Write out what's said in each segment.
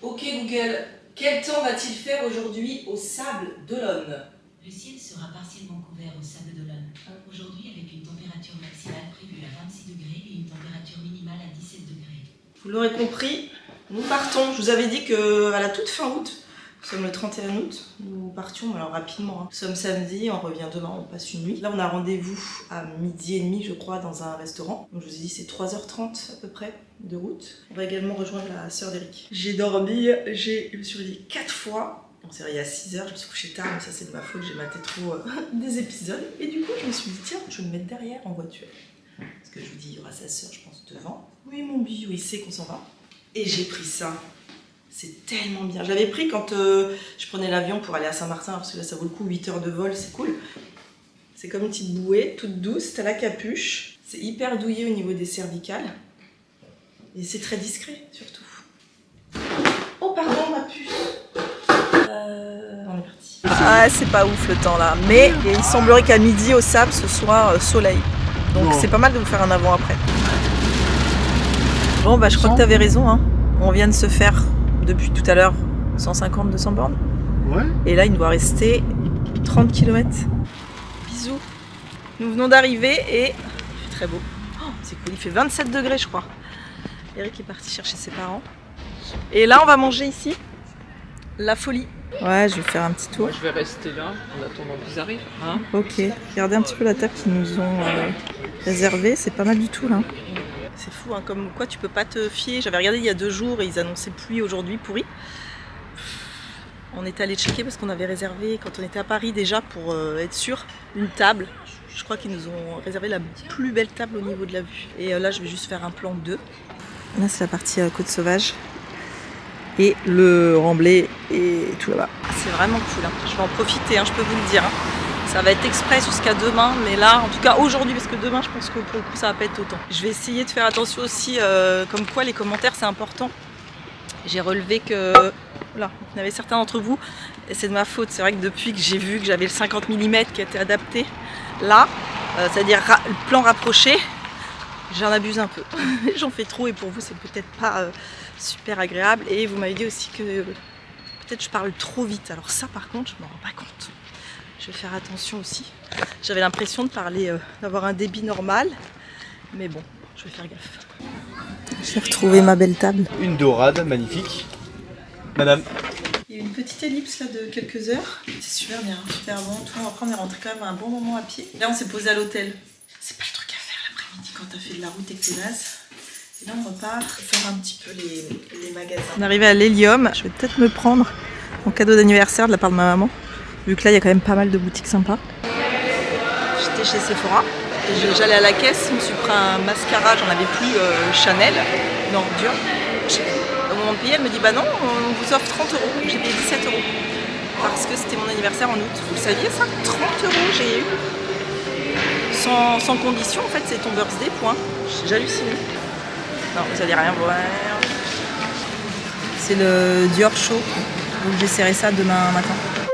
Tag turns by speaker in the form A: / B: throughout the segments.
A: Ok Google, quel temps va-t-il faire aujourd'hui au Sable d'Olonne?
B: Le ciel sera partiellement couvert au Sable d'Olonne. Aujourd'hui avec une température maximale prévue à 26 degrés et une température minimale à 17 degrés.
A: Vous l'aurez compris, nous partons. Je vous avais dit qu'à la toute fin août, nous sommes le 31 août, nous partions alors rapidement. Nous sommes samedi, on revient demain, on passe une nuit. Là on a rendez-vous à 12h30 je crois dans un restaurant. Donc je vous ai dit c'est 3h30 à peu près de route. On va également rejoindre la sœur d'Eric. J'ai dormi, je me suis réveillée 4 fois. On s'est réveillé à 6h, je me suis couchée tard, mais ça c'est de ma faute, j'ai maté trop des épisodes. Et du coup je me suis dit tiens, je vais me mettre derrière en voiture. Parce que je vous dis, il y aura sa sœur je pense devant. Oui mon bio, il sait qu'on s'en va. Et j'ai pris ça. C'est tellement bien. Je l'avais pris quand je prenais l'avion pour aller à Saint-Martin, parce que là ça vaut le coup, 8 heures de vol, c'est cool. C'est comme une petite bouée, toute douce, t'as la capuche. C'est hyper douillé au niveau des cervicales. Et c'est très discret, surtout. Oh pardon, ma puce. On est parti. Ah, c'est pas ouf le temps là. Mais il semblerait qu'à midi au Sable, ce soit soleil. Donc c'est pas mal de vous faire un avant-après. Bon bah je crois que t'avais raison, hein. On vient de se faire depuis tout à l'heure 150-200 bornes.
C: Ouais.
A: Et là il doit rester 30 km. Bisous. Nous venons d'arriver et il fait très beau. Oh, c'est cool, il fait 27 degrés je crois. Eric est parti chercher ses parents. Et là on va manger ici. La folie. Ouais, je vais faire un petit tour.
D: Moi, je vais rester là en attendant qu'ils arrivent. Hein,
A: ok, regardez un petit peu la table qu'ils nous ont réservée, c'est pas mal du tout là. C'est fou, hein, comme quoi tu peux pas te fier. J'avais regardé il y a 2 jours et ils annonçaient pluie aujourd'hui, pourri. On est allé checker parce qu'on avait réservé quand on était à Paris déjà pour être sûr une table. Je crois qu'ils nous ont réservé la plus belle table au niveau de la vue. Et là je vais juste faire un plan 2. Là c'est la partie côte sauvage. Et le remblai et tout là-bas. C'est vraiment cool, hein. Je vais en profiter, hein, je peux vous le dire. Hein. Ça va être express jusqu'à demain, mais là, en tout cas aujourd'hui, parce que demain, je pense que pour le coup, ça va pas être autant. Je vais essayer de faire attention aussi, comme quoi les commentaires, c'est important. J'ai relevé que, voilà, il y en avait certains d'entre vous, et c'est de ma faute. C'est vrai que depuis que j'ai vu que j'avais le 50 mm qui a été adapté, là, c'est-à-dire le plan rapproché, j'en abuse un peu. J'en fais trop et pour vous, c'est peut-être pas super agréable. Et vous m'avez dit aussi que peut-être je parle trop vite. Alors ça, par contre, je me rends pas compte. Je vais faire attention aussi. J'avais l'impression de parler, d'avoir un débit normal. Mais bon, je vais faire gaffe. J'ai retrouvé ma belle table.
C: Une dorade magnifique. Madame.
A: Il y a eu une petite ellipse là de quelques heures. C'est super bien, super bon. Tout. Après, on est rentré quand même un bon moment à pied. Là, on s'est posé à l'hôtel. C'est pas le truc à faire l'après-midi quand t'as fait de la route et que t'es naze. Et là, on repart faire un petit peu les magasins. On est arrivé à l'Hélium. Je vais peut-être me prendre mon cadeau d'anniversaire de la part de ma maman. Vu que là, il y a quand même pas mal de boutiques sympas. J'étais chez Sephora. J'allais à la caisse, je me suis pris un mascara, j'en avais plus Chanel. Non, dur. Au moment de payer, elle me dit bah non, on vous offre 30 €. J'ai payé 17 €. Parce que c'était mon anniversaire en août. Vous saviez ça? 30 € j'ai eu. Sans condition, en fait, c'est ton birthday, point. J'ai halluciné. Non, vous allez rien voir. C'est le Dior Show. Donc j'essaierai ça demain matin.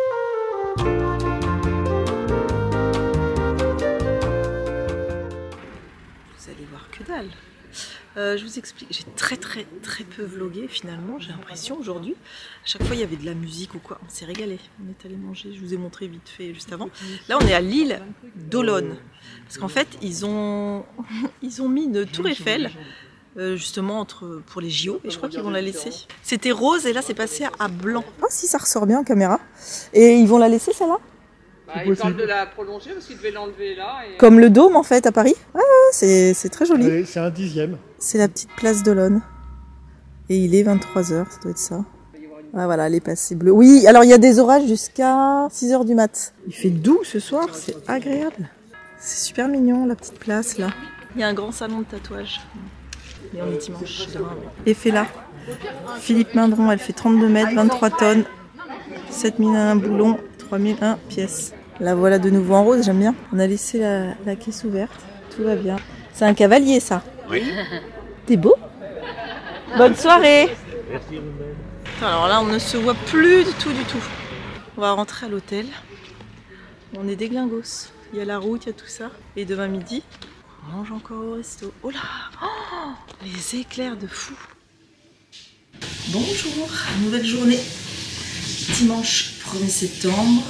A: Vous allez voir que dalle. Je vous explique, j'ai très peu vlogué finalement, j'ai l'impression aujourd'hui. À chaque fois il y avait de la musique ou quoi, on s'est régalé. On est allé manger, je vous ai montré vite fait juste avant. Là on est à l'île d'Olonne. Parce qu'en fait ils ont mis une tour Eiffel justement pour les JO et je crois qu'ils vont la laisser. C'était rose et là c'est passé à blanc. Oh si ça ressort bien en caméra. Et ils vont la laisser celle-là?
D: Bah, ils parlent de la prolonger parce qu'ils devaient l'enlever là. Et...
A: Comme le dôme en fait à Paris. Ouais, c'est très joli.
C: Oui, c'est un 10e.
A: C'est la petite place d'Olonne. Et il est 23 h, ça doit être ça. Ah voilà, elle est passée bleue. Oui, alors il y a des orages jusqu'à 6 h du mat. Il fait doux ce soir, c'est agréable. C'est super mignon la petite place là. Il y a un grand salon de tatouage. Et on est dimanche demain. Et fait là. Philippe Mindron, elle fait 32 mètres, 23 tonnes, 7001 boulons, 3001 pièces. La voilà de nouveau en rose, j'aime bien. On a laissé la caisse ouverte, tout va bien. C'est un cavalier ça.
C: Oui.
A: T'es beau. Bonne soirée. Merci. Alors là, on ne se voit plus du tout. On va rentrer à l'hôtel. On est déglingos. Il y a la route, il y a tout ça. Et demain midi, on mange encore au resto. Oh là, oh, les éclairs de fou. Bonjour, nouvelle journée. Dimanche 1er septembre.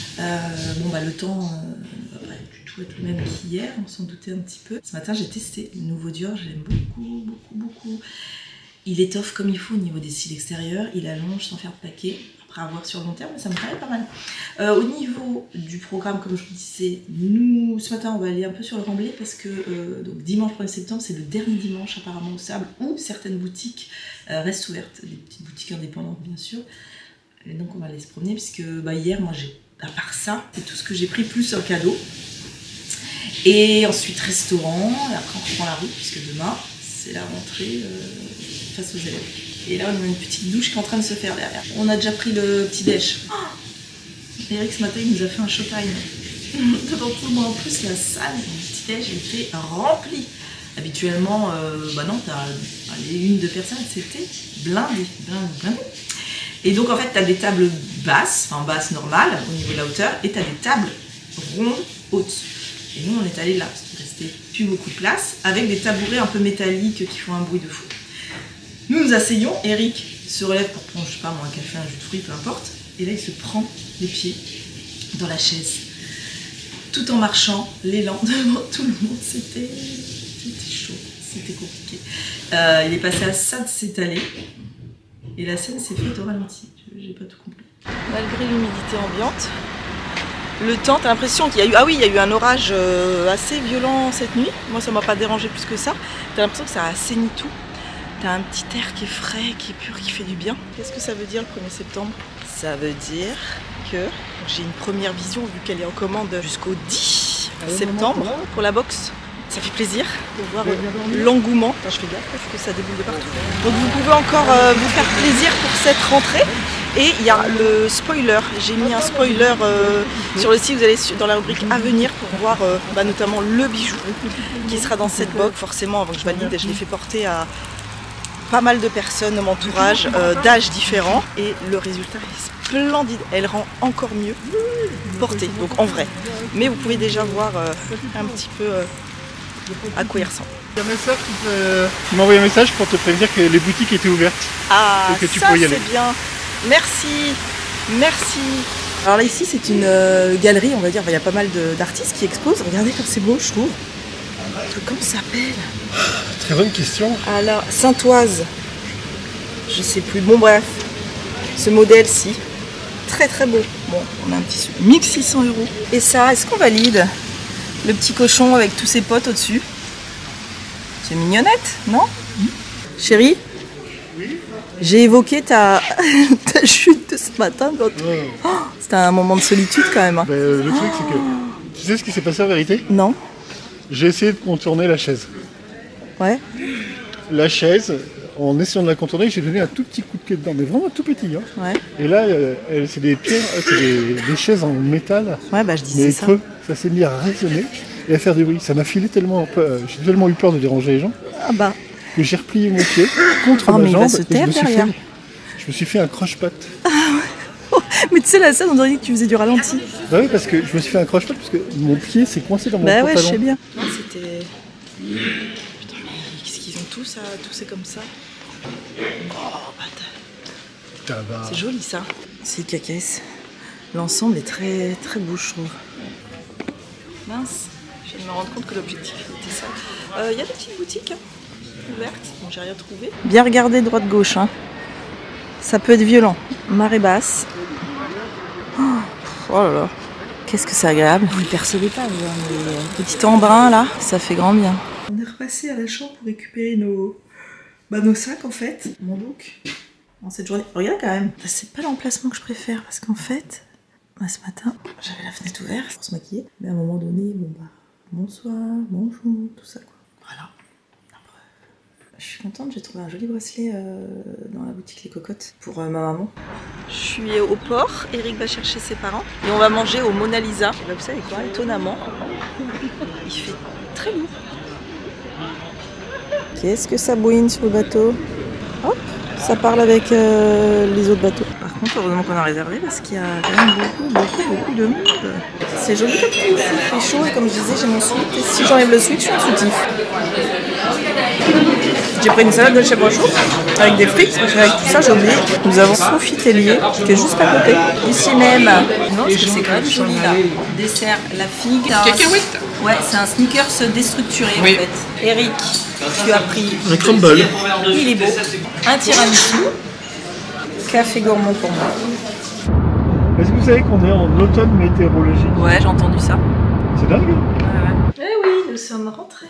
A: Le temps va pas du tout être le même qu'hier, on s'en doutait un petit peu. Ce matin j'ai testé le nouveau Dior, j'aime beaucoup. Il étoffe comme il faut au niveau des cils extérieurs, il allonge sans faire de paquet. Après avoir sur le long terme, mais ça me paraît pas mal. Au niveau du programme, comme je vous disais, nous, ce matin, on va aller un peu sur le Remblai parce que donc, dimanche 1er septembre, c'est le dernier dimanche apparemment au Sable où certaines boutiques restent ouvertes, des petites boutiques indépendantes bien sûr. Et donc on va aller se promener puisque hier, moi, à part ça, c'est tout ce que j'ai pris plus un cadeau. Et ensuite restaurant, et après on reprend la route puisque demain, c'est la rentrée face aux élèves. Et là, on a une petite douche qui est en train de se faire derrière. On a déjà pris le petit déj. Eric, ce matin, il nous a fait un showtime. Moi, en plus, la salle du petit déj était remplie. Habituellement, non, t'as une, deux personnes, c'était blindé. Et donc, en fait, t'as des tables basses, enfin basses normales, au niveau de la hauteur, et t'as des tables rondes, hautes. Et nous, on est allés là, parce qu'il restait plus beaucoup de place, avec des tabourets un peu métalliques qui font un bruit de fou. Nous nous asseyons, Eric se relève pour prendre, je sais pas moi, un café, un jus de fruits, peu importe. Et là, il se prend les pieds dans la chaise. Tout en marchant, l'élan devant tout le monde. C'était chaud, c'était compliqué. Il est passé à ça de s'étaler. Et la scène s'est faite au ralenti. J'ai pas tout compris. Malgré l'humidité ambiante, le temps, t'as l'impression qu'il y a eu... Ah oui, il y a eu un orage assez violent cette nuit. Moi, ça m'a pas dérangé plus que ça. T'as l'impression que ça a assaini tout. T'as un petit air qui est frais, qui est pur, qui fait du bien. Qu'est-ce que ça veut dire le 1er septembre? Ça veut dire que j'ai une première vision, vu qu'elle est en commande jusqu'au 10 septembre pour la boxe. Ça fait plaisir de voir l'engouement. Je fais gaffe parce que ça déboule de partout. Donc vous pouvez encore vous faire plaisir pour cette rentrée. Et il y a le spoiler. J'ai mis un spoiler sur le site. Vous allez dans la rubrique à venir pour voir notamment le bijou qui sera dans cette box. Forcément, avant que je valide, je l'ai fait porter à pas mal de personnes de mon entourage, d'âges différents, et le résultat est splendide. Elle rend encore mieux portée, donc en vrai. Mais vous pouvez déjà voir un petit peu à quoi il ressemble.
C: Il y a un message qui m'a envoyé un message pour te prévenir que les boutiques étaient ouvertes.
A: Ah,
C: et que tu
A: ça
C: pouvais y aller.
A: C'est bien. Merci. Alors là ici c'est une galerie, on va dire, il y a pas mal d'artistes qui exposent. Regardez comme c'est beau, je trouve. Comment ça s'appelle?
C: Très bonne question.
A: Alors, Saint-Oise. Je sais plus. Bon, bref. Ce modèle-ci. Très très beau. Bon, on a un petit 1600 €. Et ça, est-ce qu'on valide? Le petit cochon avec tous ses potes au-dessus. C'est mignonnette, non? Chérie?
C: Oui.
A: J'ai évoqué ta chute de ce matin. C'était un moment de solitude quand même. Hein.
C: Le truc, c'est que. Tu sais ce qui s'est passé en vérité?
A: Non.
C: J'ai essayé de contourner la chaise.
A: Ouais.
C: La chaise, en essayant de la contourner, j'ai donné un tout petit coup de pied dedans, mais vraiment tout petit. Hein.
A: Ouais.
C: Et là, c'est des pierres, c'est des chaises en métal.
A: Ouais, je disais
C: mais
A: ça.
C: creux. Ça s'est mis à résonner et à faire du bruit. Ça m'a filé tellement, j'ai tellement eu peur de déranger les gens que j'ai replié mon pied contre ma jambe et je me suis fait un croche-patte.
A: Mais tu sais, la scène, on dirait que tu faisais du ralenti.
C: Bah oui, parce que je me suis fait un croche-patte parce que mon pied s'est coincé dans mon pantalon.
A: Ouais, je sais bien. C'était... Putain, mais qu'est-ce qu'ils ont tous à tousser comme ça? Oh, bâtard. C'est joli, ça. C'est cacasse. L'ensemble est très, très beau, je trouve. Mince, je viens de me rendre compte que l'objectif était ça. Il y a des petites boutiques ouvertes. Bon, j'ai rien trouvé. Bien regarder droite-gauche, hein. Ça peut être violent. Marée basse. Oh là là. Qu'est-ce que c'est agréable. Vous ne percevez pas, les petits embruns là, ça fait grand bien. On est repassé à la chambre pour récupérer nos sacs en fait. Mon look en cette journée. Regarde quand même. C'est pas l'emplacement que je préfère parce qu'en fait, ce matin, j'avais la fenêtre ouverte pour se maquiller. Mais à un moment donné, bonsoir, bonjour, tout ça quoi. Voilà. Je suis contente, j'ai trouvé un joli bracelet dans la boutique Les Cocottes pour ma maman. Je suis au port, Eric va chercher ses parents et on va manger au Mona Lisa. Et vous savez quoi, étonnamment, il fait très lourd. Qu'est-ce que ça bouine sur le bateau? Hop, ça parle avec les autres bateaux. Par contre, heureusement qu'on a réservé parce qu'il y a quand même beaucoup de monde. C'est joli comme tout, il fait chaud et comme je disais, j'ai mon sweat et si j'enlève le sweat, je suis en soutif. J'ai pris une salade de chèvre chaud avec des frites. Avec tout ça, j'ai oublié. Nous avons Sophie Tellier qui est juste à côté. Ici même. Non, parce que c'est quand même joli là. Dessert, la figue.
D: Cacahuète.
A: Ouais, c'est un sneakers déstructuré en fait. Eric, tu as pris
C: Un crumble.
A: Il est beau. Un tiramisu. Café gourmand pour moi.
C: Est-ce que vous savez qu'on est en automne météorologique?
A: Ouais, j'ai entendu ça.
C: C'est dingue.
A: Eh oui, nous sommes rentrés.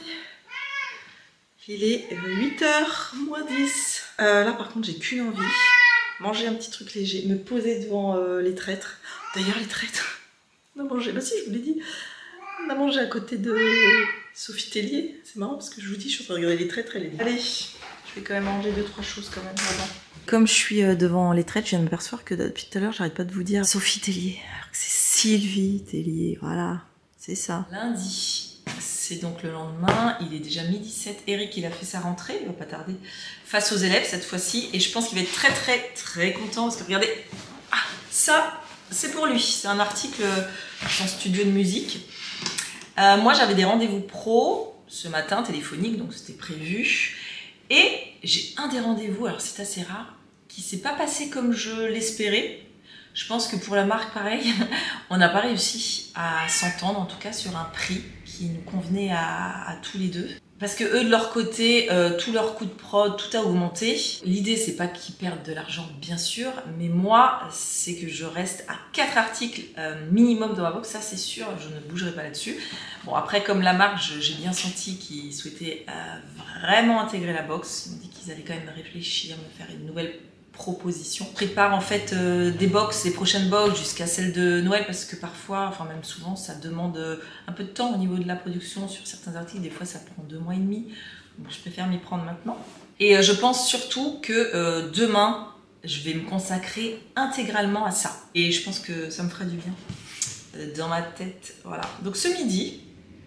A: Il est 8h moins 10. Là par contre j'ai qu'une envie. Manger un petit truc léger. Me poser devant les traîtres. D'ailleurs les traîtres. On a mangé, bah si je vous l'ai dit. On a mangé à côté de Sophie Tellier. C'est marrant parce que je vous dis, je suis en train de regarder les traîtres. Allez, je vais quand même manger 2-3 choses quand même avant. Comme je suis devant les traîtres, je viens de m'apercevoir que depuis tout à l'heure, j'arrête pas de vous dire Sophie Tellier. Alors que c'est Sylvie Tellier, voilà. C'est ça. Lundi. C'est donc le lendemain, il est déjà 12h07. Eric, il a fait sa rentrée, il va pas tarder, face aux élèves cette fois-ci. Et je pense qu'il va être très content parce que regardez, ça, c'est pour lui. C'est un article en studio de musique. Moi, j'avais des rendez-vous pro ce matin, téléphoniques, donc c'était prévu. Et j'ai un des rendez-vous, alors c'est assez rare, qui s'est pas passé comme je l'espérais. Je pense que pour la marque, pareil, on n'a pas réussi à s'entendre, en tout cas sur un prix qui nous convenait à tous les deux. Parce que eux, de leur côté, tous leurs coûts de prod, tout a augmenté. L'idée, c'est pas qu'ils perdent de l'argent, bien sûr, mais moi, c'est que je reste à 4 articles minimum dans ma box, ça c'est sûr, je ne bougerai pas là-dessus. Bon, après, comme la marque, j'ai bien senti qu'ils souhaitaient vraiment intégrer la box. Ils m'ont dit qu'ils allaient quand même réfléchir, me faire une nouvelle proposition. Je prépare en fait des box, les prochaines box jusqu'à celle de Noël parce que parfois, enfin même souvent, ça demande un peu de temps au niveau de la production sur certains articles. Des fois, ça prend 2 mois et demi. Donc, je préfère m'y prendre maintenant. Et je pense surtout que demain, je vais me consacrer intégralement à ça. Et je pense que ça me fera du bien dans ma tête. Voilà. Donc ce midi,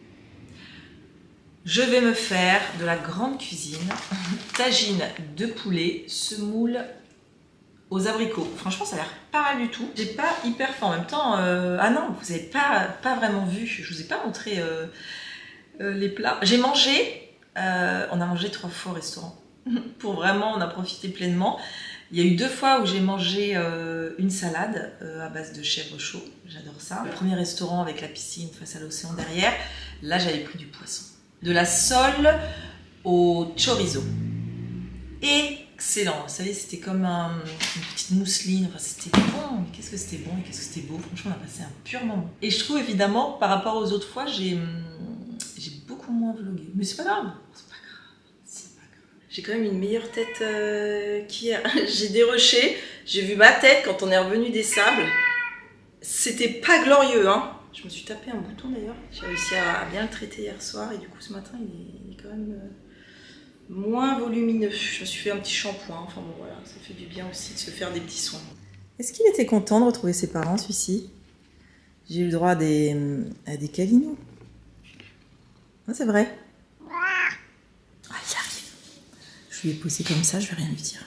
A: je vais me faire de la grande cuisine, tagine de poulet, semoule aux abricots. Franchement, ça a l'air pas mal du tout. J'ai pas hyper faim en même temps. Ah non, vous avez pas vraiment vu. Je vous ai pas montré les plats. J'ai mangé. On a mangé 3 fois au restaurant. Pour vraiment, on a profité pleinement. Il y a eu 2 fois où j'ai mangé une salade à base de chèvre chaud. J'adore ça. Le premier restaurant avec la piscine face à l'océan derrière. Là, j'avais pris du poisson. De la sole au chorizo. Excellent. Vous savez, c'était comme une petite mousseline. Enfin, c'était bon. Mais qu'est-ce que c'était bon et qu'est-ce que c'était beau. Franchement, on a passé un pur moment. Et je trouve évidemment, par rapport aux autres fois, j'ai beaucoup moins vlogué. Mais c'est pas grave. C'est pas grave. C'est pas grave. J'ai quand même une meilleure tête qu'hier. J'ai déroché. J'ai vu ma tête quand on est revenu des sables. C'était pas glorieux, hein. Je me suis tapé un bouton d'ailleurs. J'ai réussi à bien le traiter hier soir et du coup ce matin il est quand même moins volumineux. Je me suis fait un petit shampoing. Enfin bon voilà, ça fait du bien aussi de se faire des petits soins. Est-ce qu'il était content de retrouver ses parents celui-ci? J'ai eu le droit à des câlinous. Ah, c'est vrai. Ah, il arrive. Je lui ai poussé comme ça, je vais rien lui dire.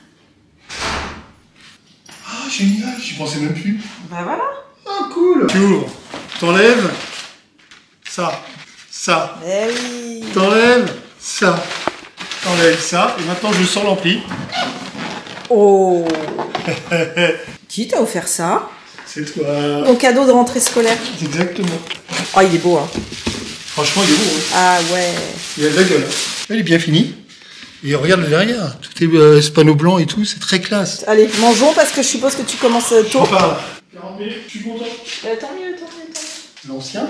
C: Ah génial, j'y pensais même plus.
A: Bah voilà.
C: Ah cool. Tu ouvres. T'enlèves ça,
A: Eh oui.
C: t'enlèves ça, t'enlèves ça, et maintenant je sors l'ampli.
A: Oh. Qui t'a offert ça?
C: C'est toi.
A: Mon cadeau de rentrée scolaire.
C: Exactement.
A: Oh, il est beau, hein.
C: Franchement, il est beau. Hein.
A: Ah ouais.
C: Il a de la gueule. Il est bien fini. Et regarde le derrière. Tout est ce panneau blanc et tout, c'est très classe.
A: Allez, mangeons parce que je suppose que tu commences tôt.
C: On parle. 40 minutes, je suis content.
A: Tant mieux.
C: L'ancien.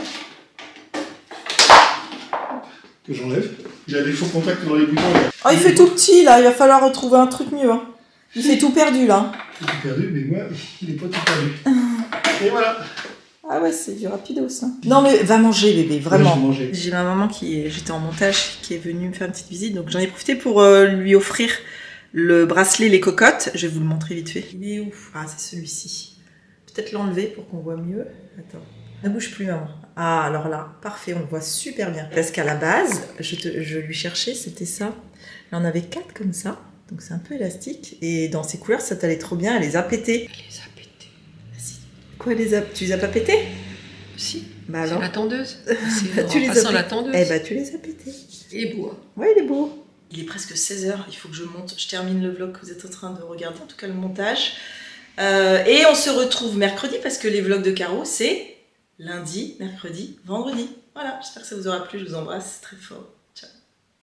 C: Que j'enlève. Il a des faux contacts dans les boutons.
A: Oh, il fait tout petit là, il va falloir retrouver un truc mieux. Hein. Il fait tout perdu là.
C: Il est tout perdu, mais moi, il n'est pas tout perdu. Et voilà.
A: Ah ouais, c'est du rapido ça. Non mais va manger bébé, vraiment.
C: Ouais,
A: j'ai ma maman j'étais en montage, qui est venue me faire une petite visite, donc j'en ai profité pour lui offrir le bracelet Les Cocottes. Je vais vous le montrer vite fait. Il est où? Ah, c'est celui-ci. Peut-être l'enlever pour qu'on voit mieux. Attends. Ne bouge plus, maman. Ah, alors là, parfait, on le voit super bien. Parce qu'à la base, je lui cherchais, c'était ça. Là, on avait 4 comme ça, donc c'est un peu élastique. Et dans ces couleurs, ça t'allait trop bien. Elle les a pétés. Elle les a pétés. Vas-y. Quoi, tu les as pas pétés?
D: Si.
A: Bah alors.
D: C'est la tondeuse.
A: Bah, tu les as
D: la tondeuse.
A: Eh bah, tu les as pétés.
D: Il est beau.
A: Ouais, il est beau. Il est presque 16h, il faut que je monte. Je termine le vlog que vous êtes en train de regarder, en tout cas le montage. Et on se retrouve mercredi parce que les vlogs de Caro, c'est lundi, mercredi, vendredi. Voilà, j'espère que ça vous aura plu, je vous embrasse très fort.